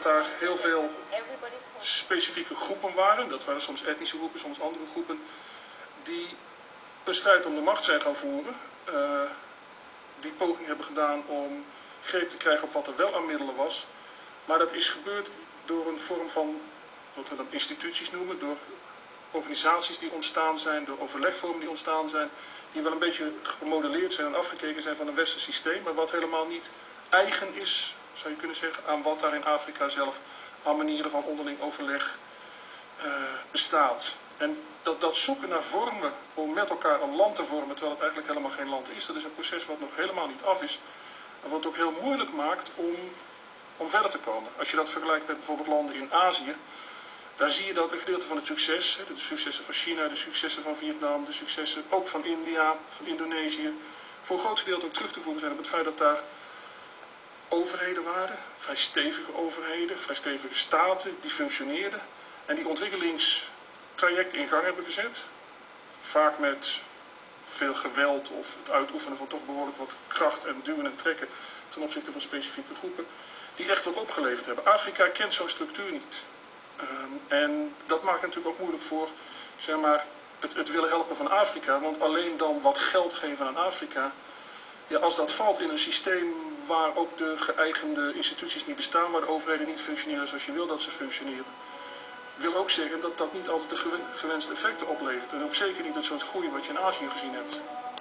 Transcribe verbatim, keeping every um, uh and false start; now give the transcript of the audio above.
daar heel veel specifieke groepen waren, dat waren soms etnische groepen, soms andere groepen, die een strijd om de macht zijn gaan voeren, uh, die poging hebben gedaan om greep te krijgen op wat er wel aan middelen was. Maar dat is gebeurd door een vorm van, wat we dan instituties noemen, door organisaties die ontstaan zijn, door overlegvormen die ontstaan zijn, die wel een beetje gemodelleerd zijn en afgekeken zijn van een westers systeem, maar wat helemaal niet eigen is, zou je kunnen zeggen, aan wat daar in Afrika zelf aan manieren van onderling overleg uh, bestaat. En dat, dat zoeken naar vormen om met elkaar een land te vormen, terwijl het eigenlijk helemaal geen land is, dat is een proces wat nog helemaal niet af is. En wat het ook heel moeilijk maakt om, om verder te komen. Als je dat vergelijkt met bijvoorbeeld landen in Azië, daar zie je dat een gedeelte van het succes, de successen van China, de successen van Vietnam, de successen ook van India, van Indonesië, voor een groot gedeelte ook terug te voeren zijn op het feit dat daar overheden waren, vrij stevige overheden, vrij stevige staten, die functioneerden en die ontwikkelingstrajecten in gang hebben gezet. Vaak met veel geweld of het uitoefenen van toch behoorlijk wat kracht en duwen en trekken ten opzichte van specifieke groepen, die echt wat opgeleverd hebben. Afrika kent zo'n structuur niet. Um, en dat maakt natuurlijk ook moeilijk voor, zeg maar, het, het willen helpen van Afrika, want alleen dan wat geld geven aan Afrika, ja, als dat valt in een systeem waar ook de geëigende instituties niet bestaan, waar de overheden niet functioneren zoals je wil dat ze functioneren, wil ook zeggen dat dat niet altijd de gewenste effecten oplevert. En ook zeker niet het soort groei wat je in Azië gezien hebt.